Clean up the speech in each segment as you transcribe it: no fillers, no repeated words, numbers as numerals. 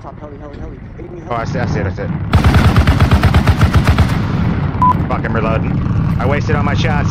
top, heli. Enemy heli. Oh, I see it. Fucking reloading. I wasted all my shots.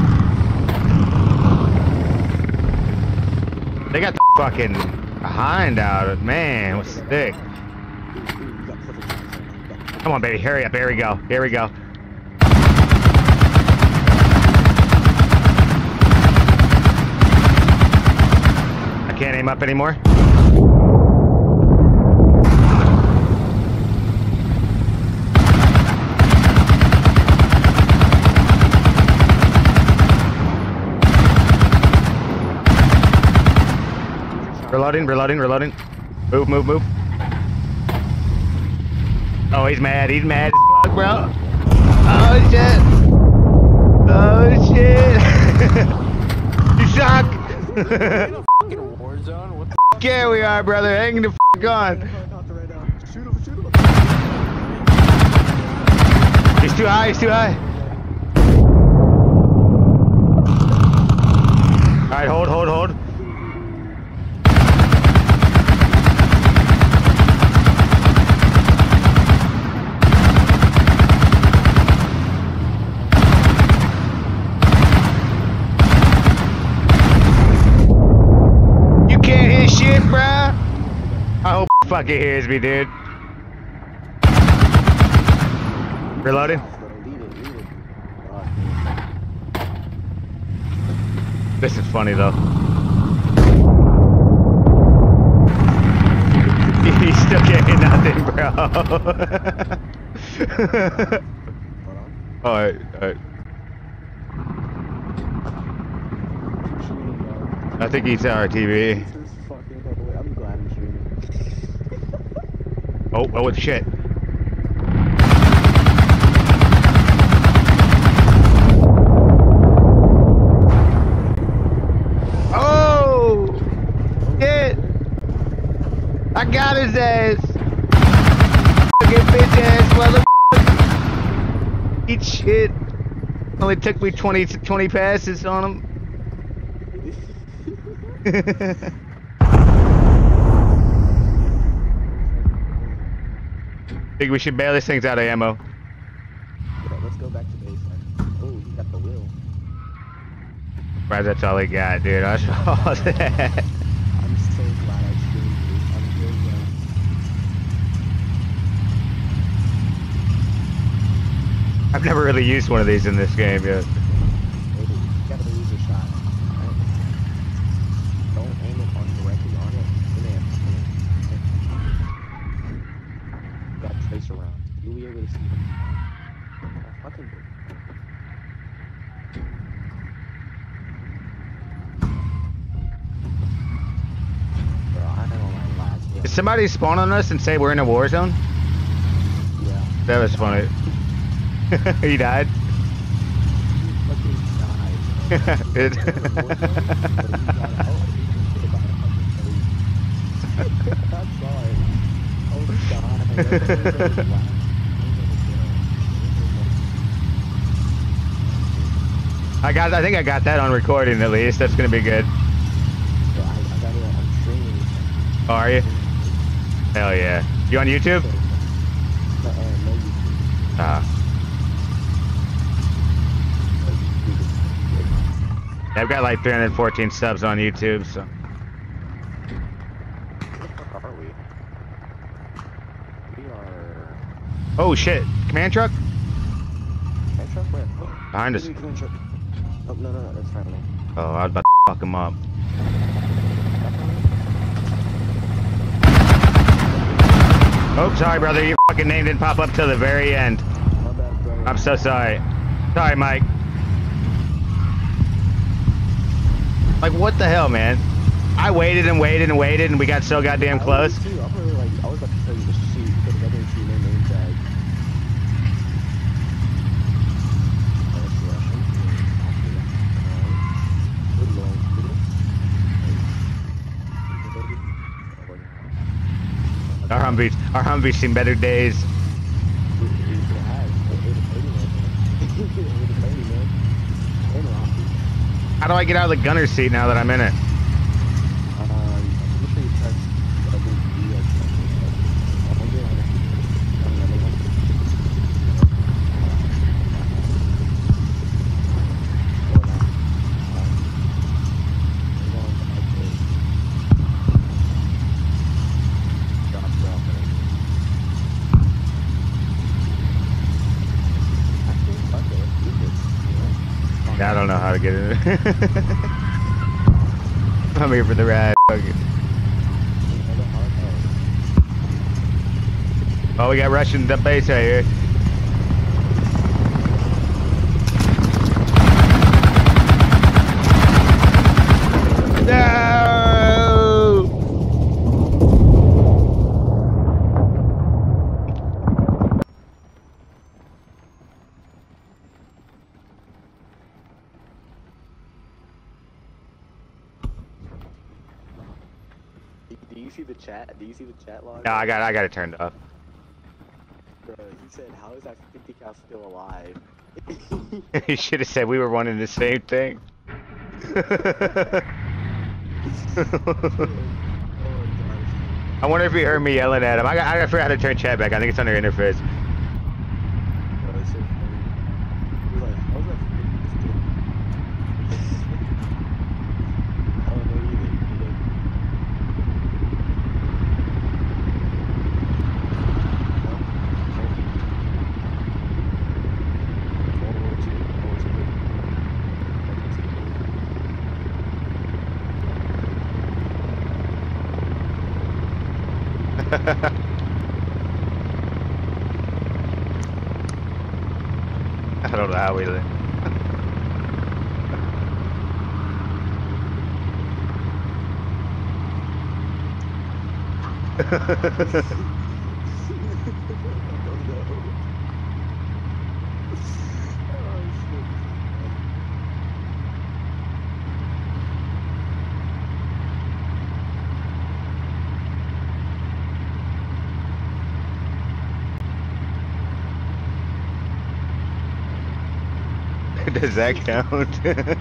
They got the fucking hind out. Man, what's thick? Come on, baby, hurry up. Here we go. I can't aim up anymore. Reloading. Move. Oh, he's mad as fuck, bro. Oh, shit. You suck. War zone? What the Yeah, we are, brother. Hang the fuck on. Shoot him. He's too high. Alright, hold. You can't hear shit, bruh. I hope he fucking hears me, dude. Reloading. This is funny though. He still can't hit nothing, bro. Alright. I think he's our TV. I'm glad I'm shooting. Oh, shit. I got his ass. Fucking bitch ass motherfucker. Eat shit. Only took me 20 passes on him. Think we should bail this thing's out of ammo. Yeah, let's go back to base. Oh, he got the wheel. Right, that's all he got, dude. I saw that. I'm so glad I streamed you. I'm really glad. I've never really used one of these in this game yet. You gotta use a shot. Right? Don't aim it directly on it. You gotta trace around. You'll be able to see them. Fucking good. Did somebody spawn on us and say we're in a war zone? Yeah. That was funny. He died? He fucking died. I think I got that on recording at least. That's gonna be good. I got it on streaming. Oh, are you? Hell yeah. You on YouTube? No YouTube. Ah. I've got like 314 subs on YouTube, so. Where the fuck are we? We are... Oh shit. Command truck? Command truck? Where? Oh, Behind us. command truck. Oh, no, that's fine. Oh, I was about to fuck him up. Oh, sorry, brother. Your fucking name didn't pop up till the very end. My bad, brother. I'm so sorry. Sorry, Mike. Like, what the hell, man? I waited and we got so goddamn close. I was about to tell you to shoot, but I didn't see no name tag. Our Humvee's seen better days. How do I get out of the gunner's seat now that I'm in it? to get in. I'm here for the ride. Fuck it. Oh, we got Russian the base right here. No! Do you see the chat? Do you see the chat log? No, I got it turned off. Bro, he said, "How is that 50 cal still alive?" You should have said we were wanting the same thing. I wonder if he heard me yelling at him. I forgot how to turn chat back. I think it's under interface. Bro, it's so funny. He was like, "How is that 50 still?" I don't know either. I don't know how we live. Does that count?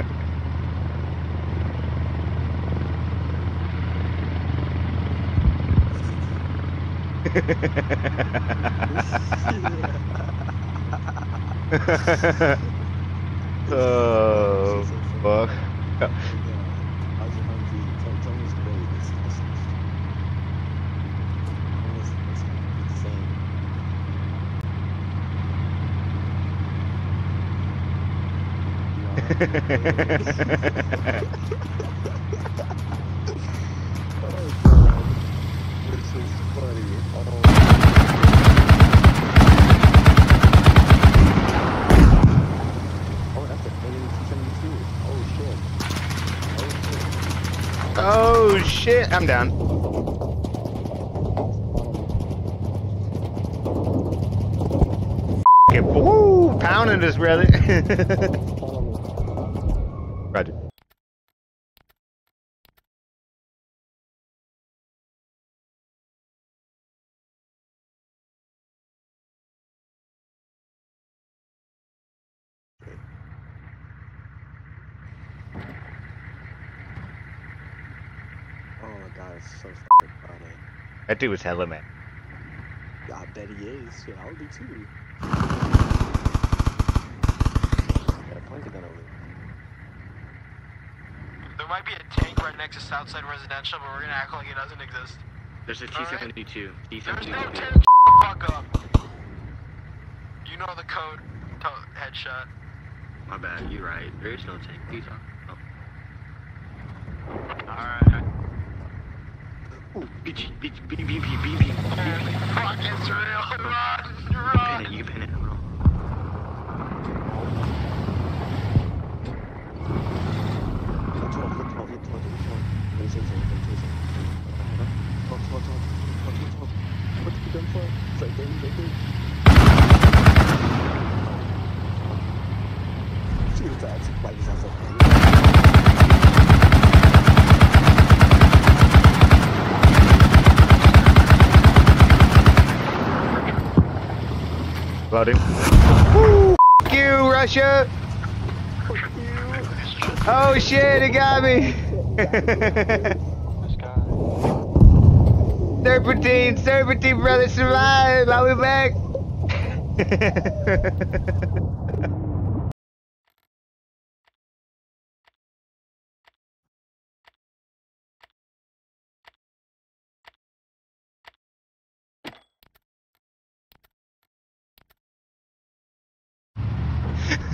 Oh, fuck. Oh shit, I'm down. Woo, pounding this, brother. Roger. Oh my god, it's so fucking funny. That dude was hella mad. I bet he is. Shit, I would be too. Got a pointer gun over there. There might be a tank right next to Southside Residential, but we're gonna act like it doesn't exist. There's a T-72. There's T-72. no tank. Fuck up. You know the code. Headshot. My bad, you're right. There is no tank. What are you talking about? Alright. Ooh, beep, beep, beep, beep, beep, beep, beep, beep. Fuck, it's real. Run. Pin it, you pin it. Loading. Woo! F you, Russia! Oh shit, it got me! Serpentine, brother, survive! I'll be back!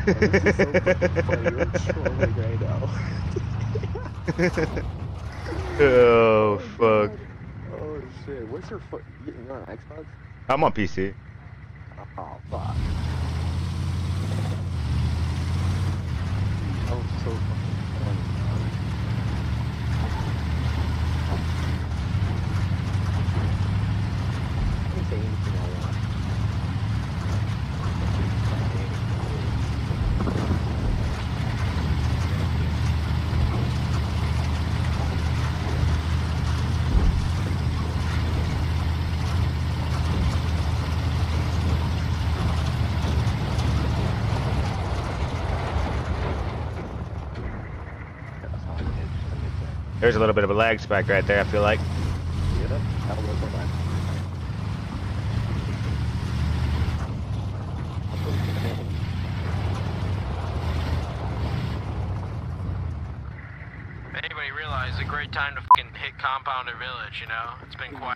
Oh, this is so fucking funny. You're trolling right now. Oh Oh fuck. god. Oh shit. What's your foot? You're on Xbox? I'm on PC. Oh fuck. That was so fucking funny, dog. I can say anything I want. That's all I did. There's a little bit of a lag spike right there, I feel like. Yep, that was a lag. If anybody realized, a great time to fucking hit Compound or Village, you know? It's been quiet.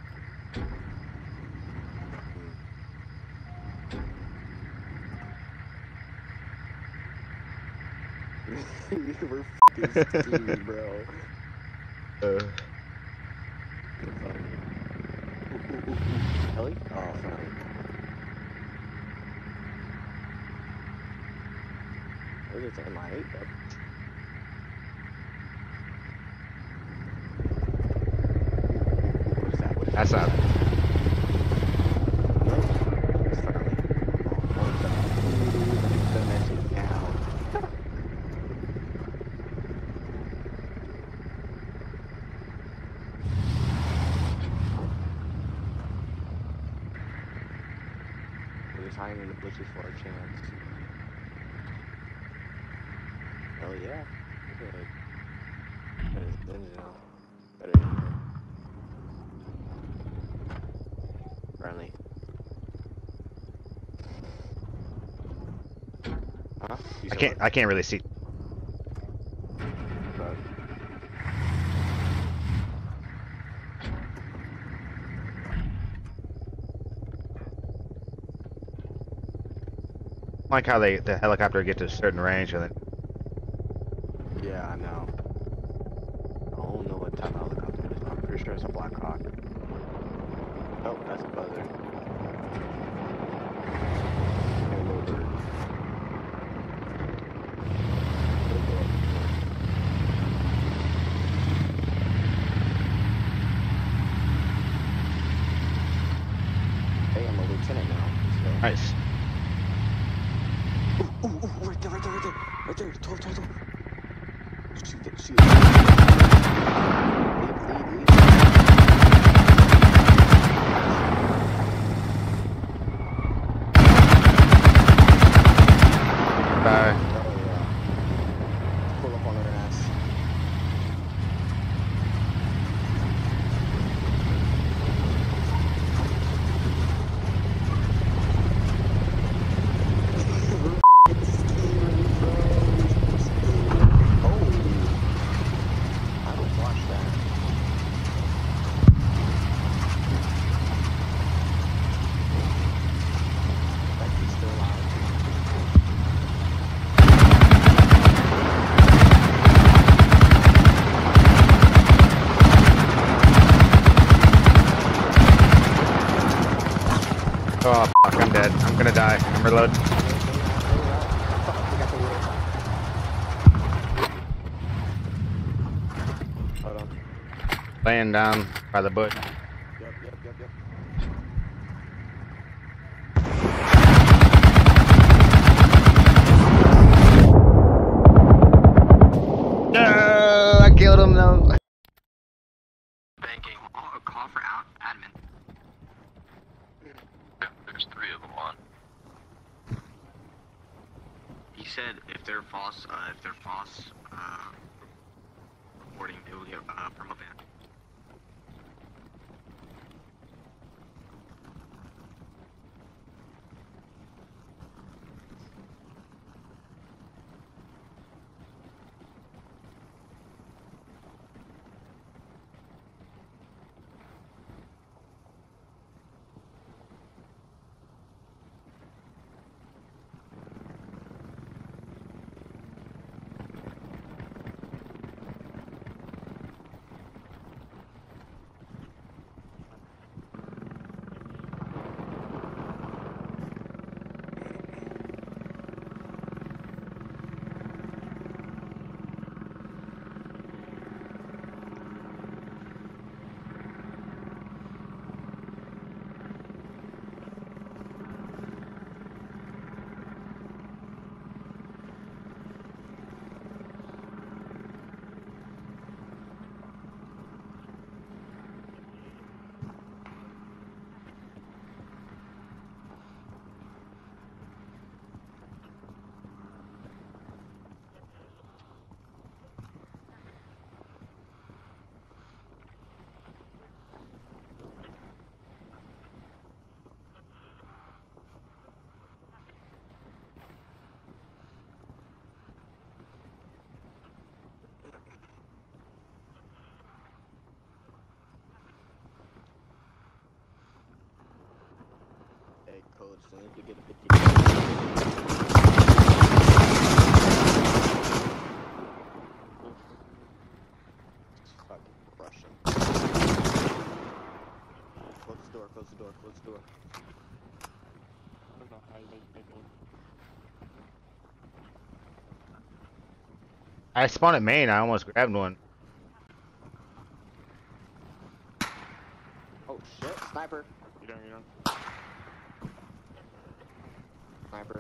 We're fucking screwed, bro. Ellie? Oh, sorry. What is it, MI8? Yep. What is that? What is That's that? not. It's friendly. Oh, the message now. We're just hiding in the bushes for a chance. Hell yeah. Good. Better than now. Better than here. Friendly. Huh? You said what? I can't really see. Bug. I like how the helicopter gets to a certain range and then Yeah, I know. I don't know what type of helicopter it is, but I'm pretty sure it's a Black Hawk. Oh, that's a buzzer. Hello, bird. Hey, I'm a lieutenant now. So. nice. Ooh, right there, right there, right there. Right there, 12, 12, 12. Shoot it, shoot it. Leave. Bye. Oh, yeah. Pull up on their ass. Oh fuck, I'm dead. I'm gonna die. I'm reloading. Hold on. Laying down by the bush. Yep. No, I killed him though. Banking. A call for admin. There's 3 of them on. He said if they're false, reporting, it will get from a ban. Hey, Code, as soon as we get a 50. Fucking Russian. Close the door, close the door, close the door. I don't know how you make it. I spawned at main. I almost grabbed one. Oh shit, sniper. You don't. Sniper.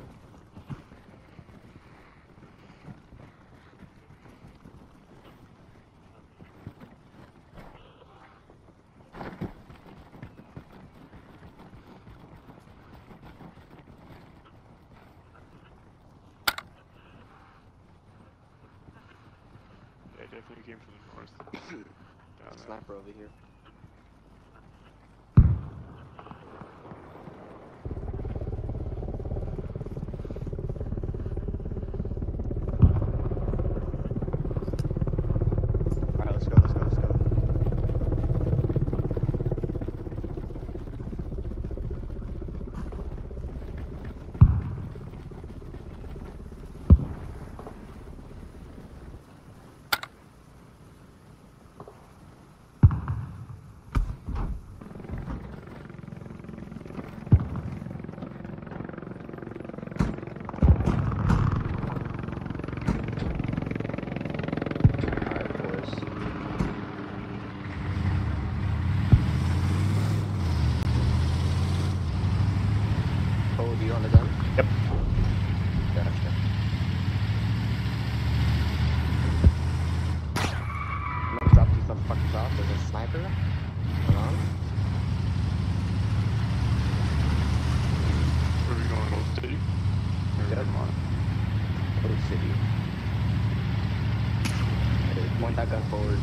Yeah, definitely came from the north. Down there. Sniper over here. Alright, let's go, let's go, let's go. Alright, boys. Oh, do you on the gun? Yep. Gotcha. I'm gonna drop these motherfuckers off. There's a sniper. Hold on. Where are we going? Old City? Or Yep. Vermont? Old City. Hey, point that gun forward.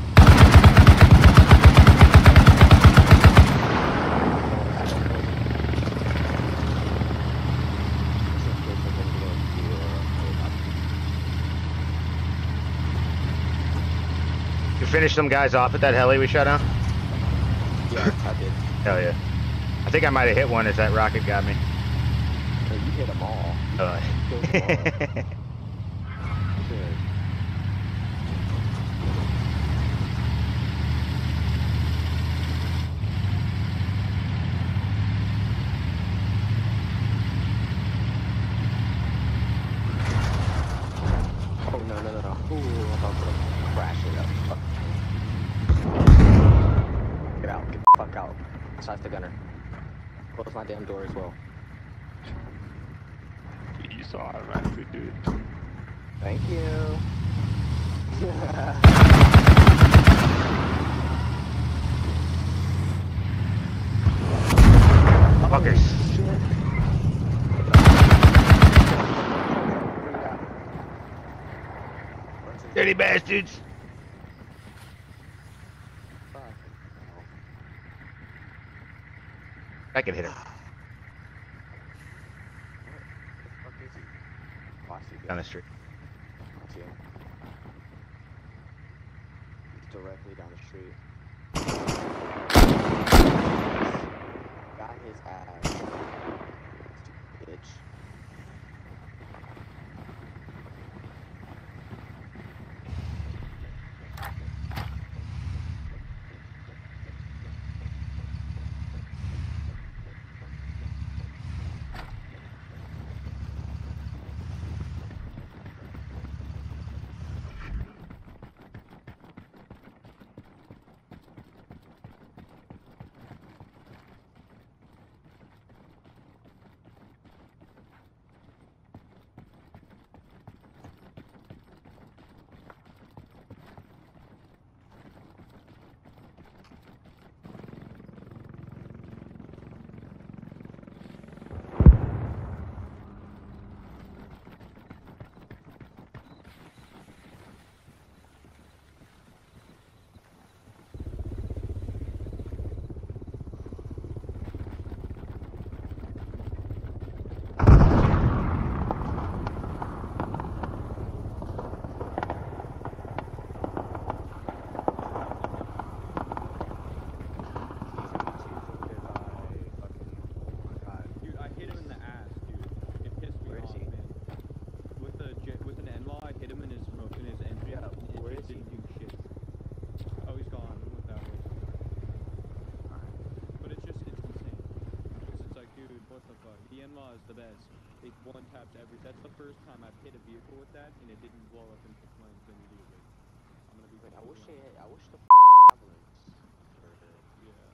You finished some guys off at that heli we shot down? Yeah, I did. Hell yeah. I think I might have hit one as that rocket got me. So you hit them all. Killed them all. Shit. Oh no. Ooh, I'm about to crash it up. Fuck. Get out, get the fuck out. Besides the gunner. Close my damn door as well. You saw automatically do it. Thank you. Fuckers. Dirty bastards. I can hit him. Down the street. He's directly down the street. Got his ass. Stupid bitch. What the fuck? The in-law is the best. It one taps every. That's the first time I've hit a vehicle with that, and it didn't blow up into flames immediately. I'm gonna be. Wait, I wish they had, I wish the javelins were Yeah.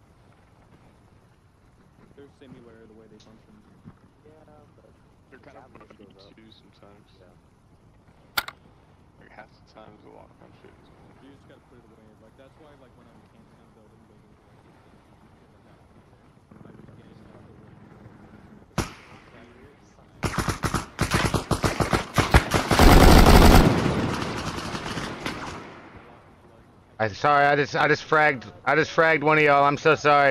They're similar the way they function. yeah, but They're kind of javelins funny goes up. too sometimes. Yeah. Like half the times the lock on shit is You just gotta put it away. Like that's why, like when I'm camping on buildings, I just I was getting up the way. Sorry, I just fragged one of y'all. I'm so sorry.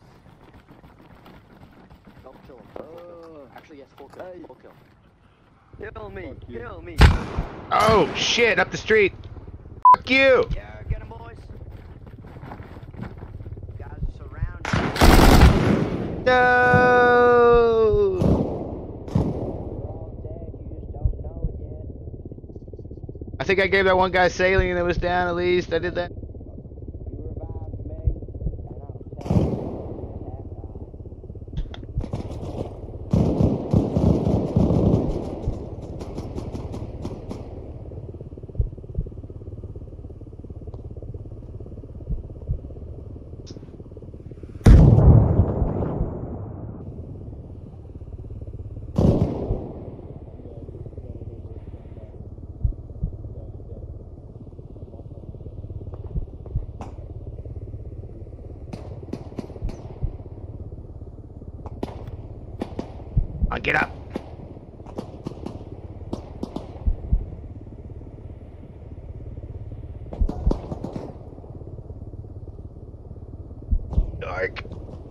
Don't kill him. Actually, yes, full kill. Full kill. Kill me, kill me. Oh shit! Up the street. Fuck you. Yeah, get him, boys. Guys are surrounded. No. I think I gave that one guy saline that was down at least. I did that. Get up. Dark.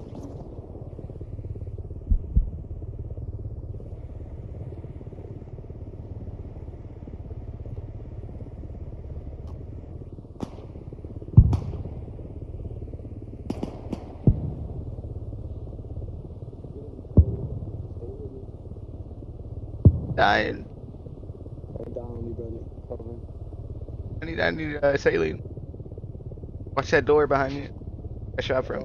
Dying. I need saline. Watch that door behind you. I shot from.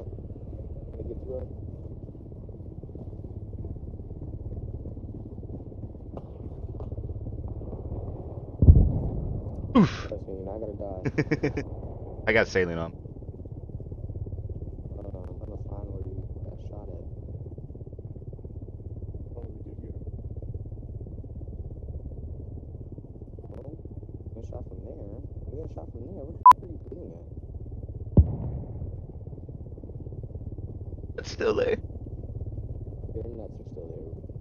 Oof. I gotta die. I got saline on. I'm gonna find where you got shot at. what we did here. Well, you got shot from there. You got shot from there. What the f are you doing at? It's still there. Your internets are still there.